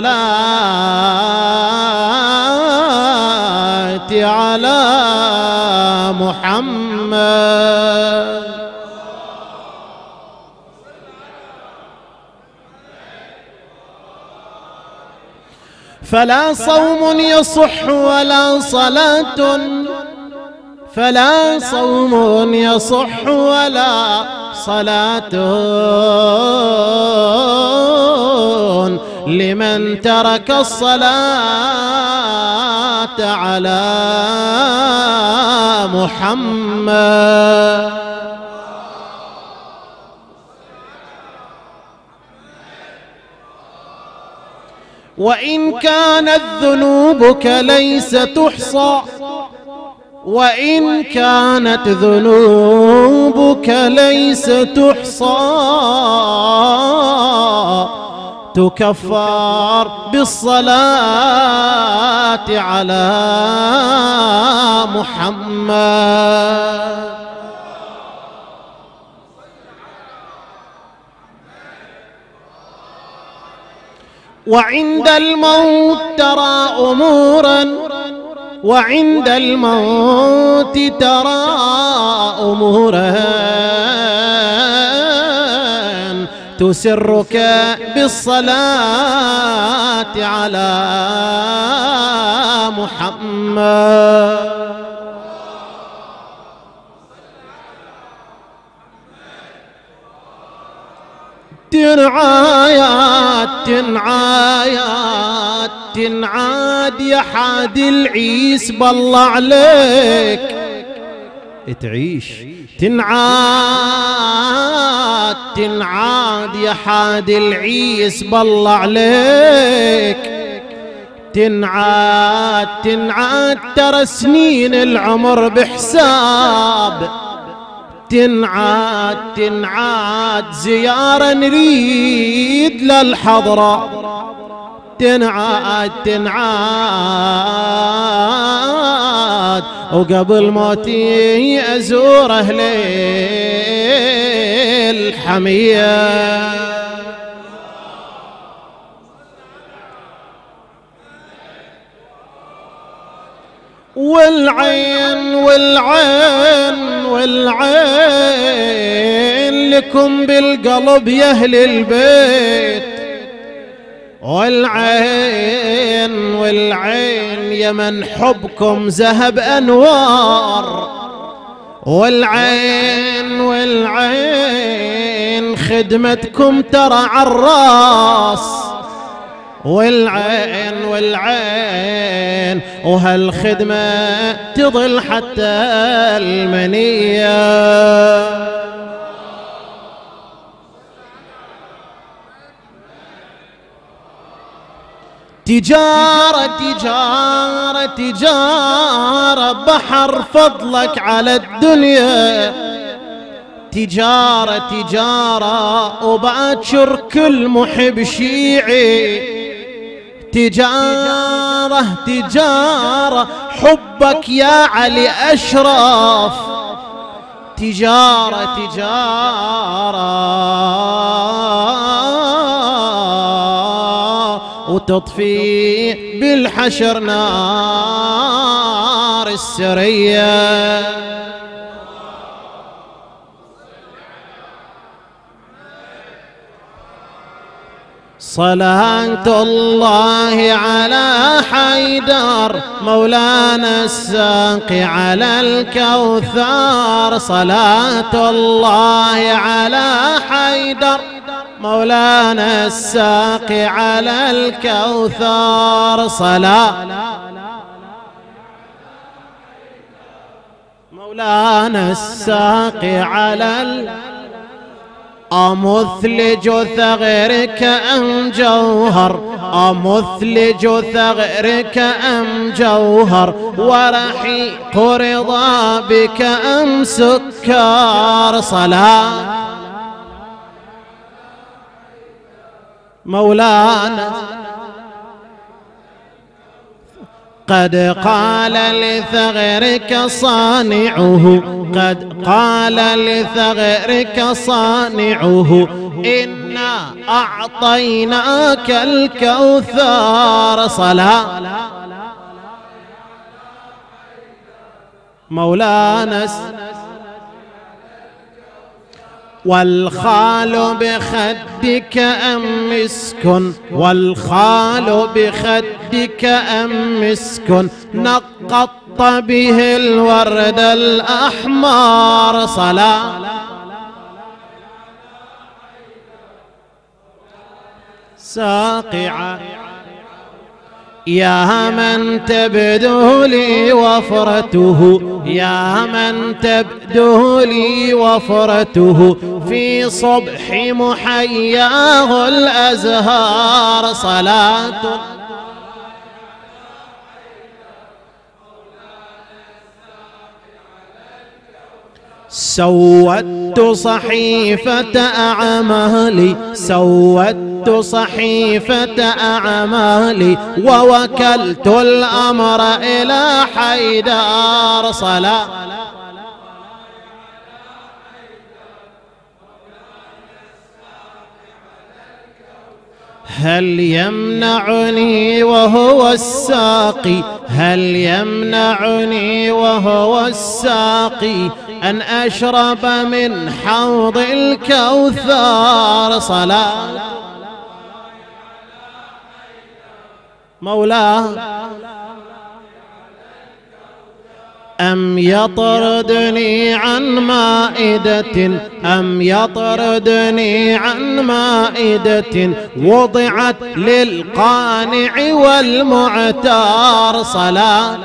الصلاة على محمد. فلا صوم يصح ولا صلاة، فلا صوم يصح ولا صلاة لمن ترك الصلاة على محمد. وإن كانت ذنوبك ليس تحصى، وإن كانت ذنوبك ليس تحصى تكفر بالصلاة على محمد. وعند الموت ترى أمورا، وعند الموت ترى أمورا تسرك بالصلاة على محمد. تنعايات تنعايات تنعاد يا حادي العيس بالله عليك تعيش. تنعاد تنعاد يا حادي العيس بالله عليك تنعاد تنعاد ترى سنين العمر بحساب. تنعاد تنعاد زيارة نريد للحضرة. تنعاد تنعاد وقبل موتي أزور أهل الحمية. والعين والعين والعين لكم بالقلب يا أهل البيت. والعين والعين يا من حبكم ذهب أنوار. والعين والعين خدمتكم ترى عالراس. والعين والعين وهالخدمة تظل حتى المنية. تجارة تجارة تجارة بحر فضلك على الدنيا. تجارة تجارة وبأشر كل محب شيعي. تجارة تجارة حبك يا علي أشرف. تجارة تجارة وتطفي بالحشر نار السرية. صلاة الله على حيدر مولانا الساقي على الكوثر. صلاة الله على حيدر مولانا الساقي على الكوثر. صلاة مولانا الساقي على الكوثر. أمثلج ثغرك أم جوهر، أمثلج ثغرك أم جوهر، ورحيق رضا بك أم سكر. صلاة مولانا قد قال لثغرك صانعه، قد قال لثغرك صانعه إنا أعطيناك الكوثر. صلاة مولانا والخال بخدك أم مسك، والخال بخدك أم مسك نقطت به الورد الأحمر. صلاة ساقعة يا من تبدو لي وفرته، يا من تبدو لي وفرته في صبح محياه الأزهار. صلاة سودت صحيفة أعمالي، سودت صحيفة أعمالي ووكلت الأمر إلى حيدر. صلاة هل يمنعني وهو الساقي، هل يمنعني وهو الساقي أن أشرب من حوض الكوثر. صلاة مولاه أم يطردني عن مائدة، أم يطردني عن مائدة وضعت للقانع والمعتار. صلاة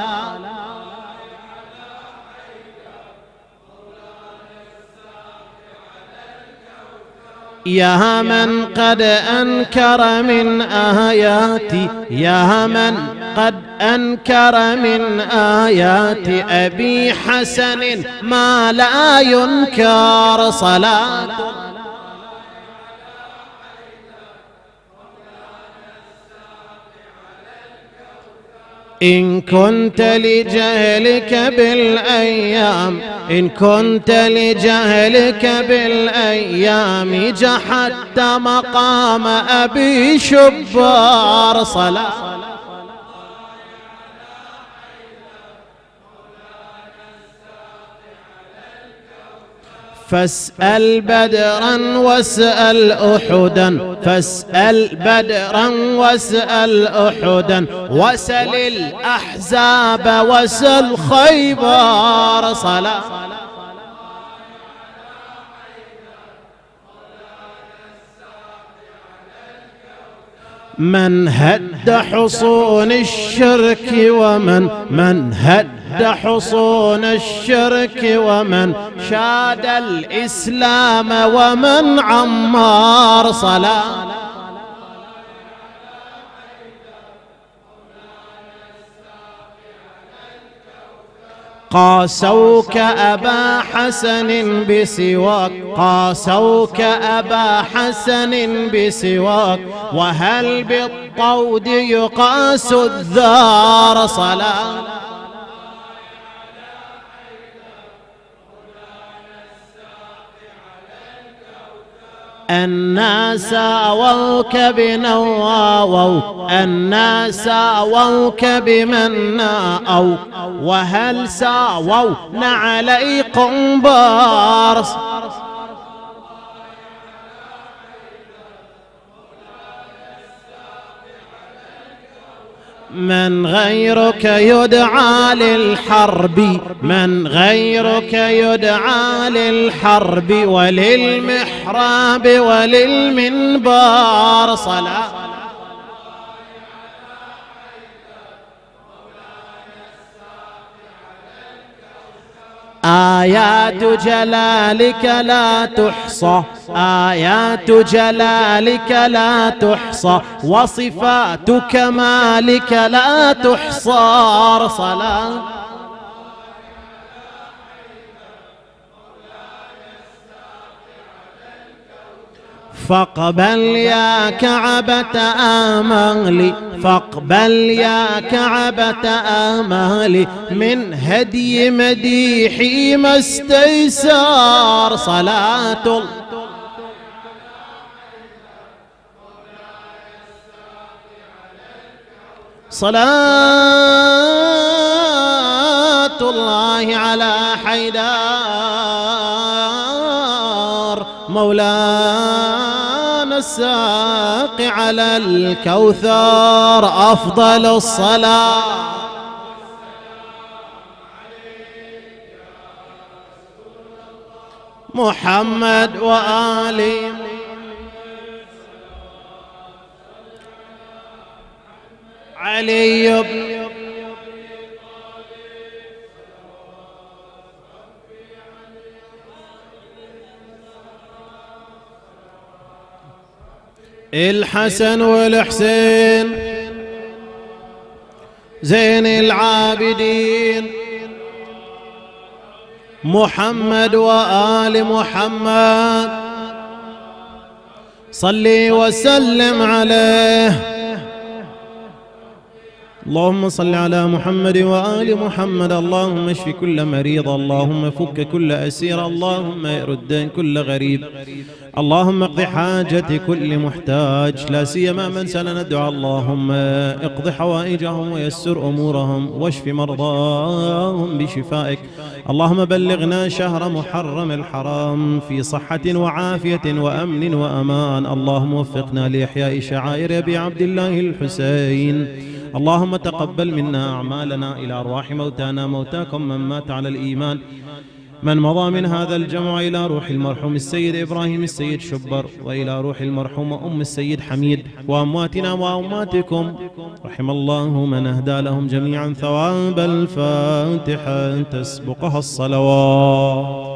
يا من قد أنكر من آياتي، يا من قد أنكر من آيات أبي حسن ما لا ينكر. صلاة إن كنت لجهلك بالأيام، إن كنت لجهلك بالأيام جحدت مقام أبي شبار. صلاة فاسأل بدرا واسأل أحدا، فاسأل بدرا واسأل أحدا وسل الأحزاب وسل خيبر. صلاة من هد حصون الشرك ومن من هد حصون الشرك ومن شاد الإسلام ومن عمار. صلاة قاسوك أبا حسن بسواك، قاسوك أبا حسن بسواك وهل بالطود يقاس الذار. صلاة الناس آووك بنواووا، الناس آووك بمن ناءوا وهل ساووا نعلي قنبار. من غيرك يدعى للحرب، من غيرك يدعى للحرب وللمحراب وللمنبار. صلاة آيات جلالك لا تحصى، آيات جلالك لا تحصى وصفات كمالك لا تحصى. صلاة فاقبل يا كعبة آمالي، فاقبل يا كعبة آمالي، من هدي مديحي ما استيسار. صلاة الله صلاة الله على حيدار مولانا الساقي على الكوثر. أفضل الصلاة محمد وآله علي بن الحسن والحسين زين العابدين محمد وآل محمد صلي وسلم عليه. اللهم صل على محمد وآل محمد. اللهم اشف كل مريض، اللهم فك كل أسير، اللهم ارد كل غريب، اللهم اقض حاجة كل محتاج، لا سيما من سألنا الدعاء. اللهم اقض حوائجهم ويسر أمورهم واشف مرضاهم بشفائك. اللهم بلغنا شهر محرم الحرام في صحة وعافية وأمن وأمان. اللهم وفقنا لإحياء شعائر أبي عبد الله الحسين. اللهم تقبل منا أعمالنا إلى أرواح موتانا، موتاكم من مات على الإيمان، من مضى من هذا الجمع إلى روح المرحوم السيد إبراهيم السيد شبر، وإلى روح المرحومة أم السيد حميد، وأمواتنا وأمواتكم. رحم الله من أهدى لهم جميعا ثواب الفاتحة تسبقها الصلوات.